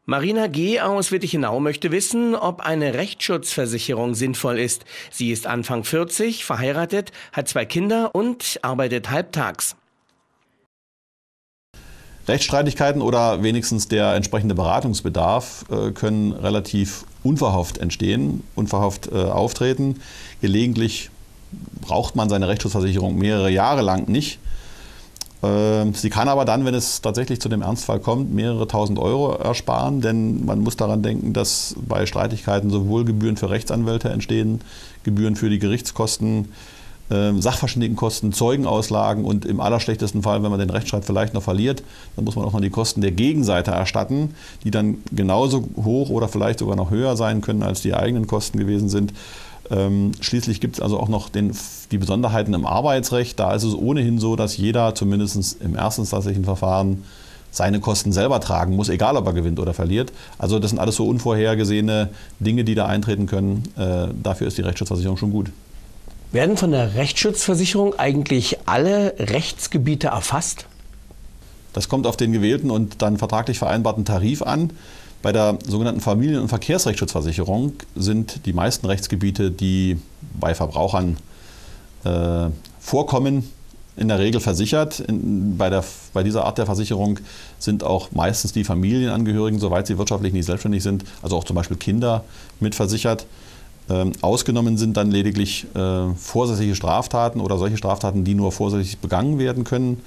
Marina G. aus Wittichenau möchte wissen, ob eine Rechtsschutzversicherung sinnvoll ist. Sie ist Anfang 40, verheiratet, hat 2 Kinder und arbeitet halbtags. Rechtsstreitigkeiten oder wenigstens der entsprechende Beratungsbedarf können relativ unverhofft entstehen, unverhofft auftreten. Gelegentlich braucht man seine Rechtsschutzversicherung mehrere Jahre lang nicht. Sie kann aber dann, wenn es tatsächlich zu dem Ernstfall kommt, mehrere tausend Euro ersparen, denn man muss daran denken, dass bei Streitigkeiten sowohl Gebühren für Rechtsanwälte entstehen, Gebühren für die Gerichtskosten, Sachverständigenkosten, Zeugenauslagen und im allerschlechtesten Fall, wenn man den Rechtsstreit vielleicht noch verliert, dann muss man auch noch die Kosten der Gegenseite erstatten, die dann genauso hoch oder vielleicht sogar noch höher sein können, als die eigenen Kosten gewesen sind. Schließlich gibt es also auch noch die Besonderheiten im Arbeitsrecht. Da ist es ohnehin so, dass jeder zumindest im erstinstanzlichen Verfahren seine Kosten selber tragen muss, egal ob er gewinnt oder verliert. Also das sind alles so unvorhergesehene Dinge, die da eintreten können. Dafür ist die Rechtsschutzversicherung schon gut. Werden von der Rechtsschutzversicherung eigentlich alle Rechtsgebiete erfasst? Das kommt auf den gewählten und dann vertraglich vereinbarten Tarif an. Bei der sogenannten Familien- und Verkehrsrechtsschutzversicherung sind die meisten Rechtsgebiete, die bei Verbrauchern vorkommen, in der Regel versichert. Bei dieser Art der Versicherung sind auch meistens die Familienangehörigen, soweit sie wirtschaftlich nicht selbstständig sind, also auch zum Beispiel Kinder, mitversichert. Ausgenommen sind dann lediglich vorsätzliche Straftaten oder solche Straftaten, die nur vorsätzlich begangen werden können.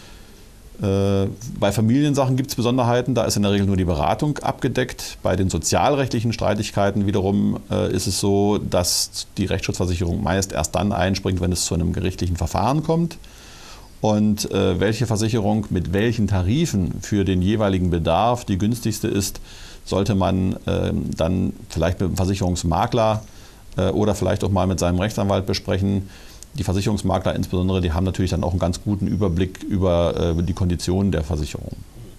Bei Familiensachen gibt es Besonderheiten, da ist in der Regel nur die Beratung abgedeckt. Bei den sozialrechtlichen Streitigkeiten wiederum ist es so, dass die Rechtsschutzversicherung meist erst dann einspringt, wenn es zu einem gerichtlichen Verfahren kommt. Und welche Versicherung mit welchen Tarifen für den jeweiligen Bedarf die günstigste ist, sollte man dann vielleicht mit dem Versicherungsmakler oder vielleicht auch mal mit seinem Rechtsanwalt besprechen. Die Versicherungsmakler insbesondere, die haben natürlich dann auch einen ganz guten Überblick über die Konditionen der Versicherung.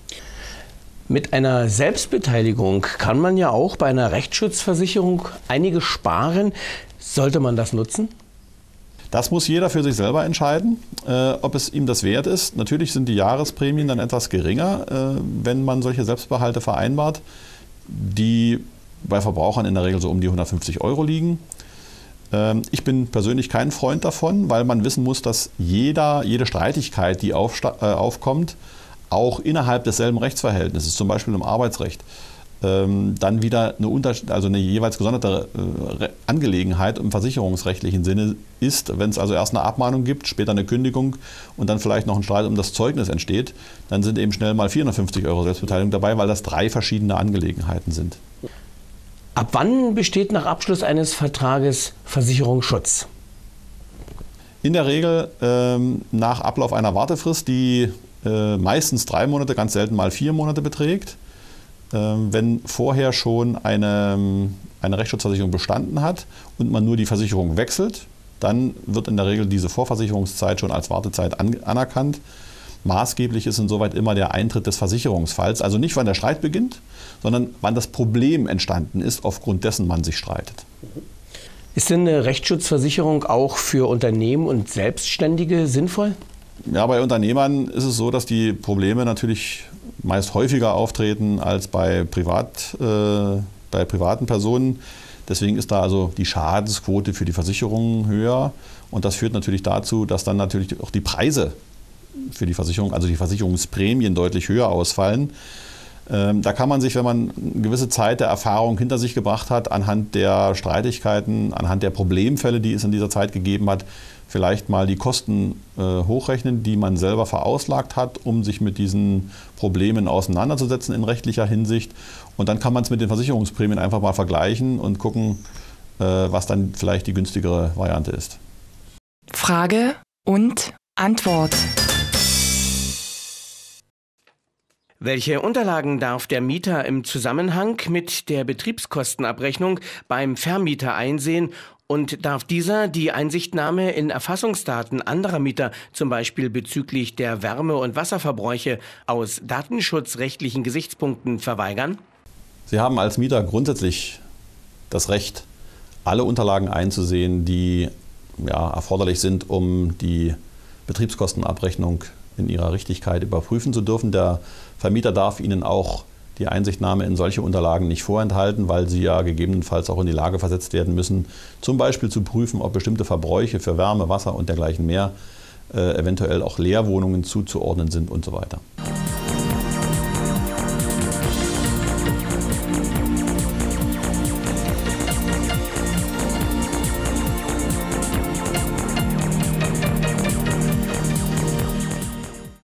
Mit einer Selbstbeteiligung kann man ja auch bei einer Rechtsschutzversicherung einiges sparen. Sollte man das nutzen? Das muss jeder für sich selber entscheiden, ob es ihm das wert ist. Natürlich sind die Jahresprämien dann etwas geringer, wenn man solche Selbstbehalte vereinbart, die bei Verbrauchern in der Regel so um die 150 Euro liegen. Ich bin persönlich kein Freund davon, weil man wissen muss, dass jede Streitigkeit, die aufkommt, auch innerhalb desselben Rechtsverhältnisses, zum Beispiel im Arbeitsrecht, dann wieder eine jeweils gesonderte Angelegenheit im versicherungsrechtlichen Sinne ist. Wenn es also erst eine Abmahnung gibt, später eine Kündigung und dann vielleicht noch ein Streit um das Zeugnis entsteht, dann sind eben schnell mal 450 Euro Selbstbeteiligung dabei, weil das 3 verschiedene Angelegenheiten sind. Ab wann besteht nach Abschluss eines Vertrages Versicherungsschutz? In der Regel nach Ablauf einer Wartefrist, die meistens 3 Monate, ganz selten mal 4 Monate beträgt. Wenn vorher schon eine Rechtsschutzversicherung bestanden hat und man nur die Versicherung wechselt, dann wird in der Regel diese Vorversicherungszeit schon als Wartezeit anerkannt. Maßgeblich ist insoweit immer der Eintritt des Versicherungsfalls, also nicht wann der Streit beginnt, sondern wann das Problem entstanden ist, aufgrund dessen man sich streitet. Ist denn eine Rechtsschutzversicherung auch für Unternehmen und Selbstständige sinnvoll? Ja, bei Unternehmern ist es so, dass die Probleme natürlich meist häufiger auftreten als bei privaten Personen. Deswegen ist da also die Schadensquote für die Versicherungen höher. Und das führt natürlich dazu, dass dann natürlich auch die Preise für die Versicherung, also die Versicherungsprämien deutlich höher ausfallen. Da kann man sich, wenn man eine gewisse Zeit der Erfahrung hinter sich gebracht hat, anhand der Streitigkeiten, anhand der Problemfälle, die es in dieser Zeit gegeben hat, vielleicht mal die Kosten hochrechnen, die man selber verauslagt hat, um sich mit diesen Problemen auseinanderzusetzen in rechtlicher Hinsicht. Und dann kann man es mit den Versicherungsprämien einfach mal vergleichen und gucken, was dann vielleicht die günstigere Variante ist. Frage und Antwort. Welche Unterlagen darf der Mieter im Zusammenhang mit der Betriebskostenabrechnung beim Vermieter einsehen und darf dieser die Einsichtnahme in Erfassungsdaten anderer Mieter, zum Beispiel bezüglich der Wärme- und Wasserverbräuche, aus datenschutzrechtlichen Gesichtspunkten verweigern? Sie haben als Mieter grundsätzlich das Recht, alle Unterlagen einzusehen, die erforderlich sind, um die Betriebskostenabrechnung in ihrer Richtigkeit überprüfen zu dürfen. Der Vermieter darf Ihnen auch die Einsichtnahme in solche Unterlagen nicht vorenthalten, weil sie ja gegebenenfalls auch in die Lage versetzt werden müssen, zum Beispiel zu prüfen, ob bestimmte Verbräuche für Wärme, Wasser und dergleichen mehr eventuell auch Leerwohnungen zuzuordnen sind und so weiter.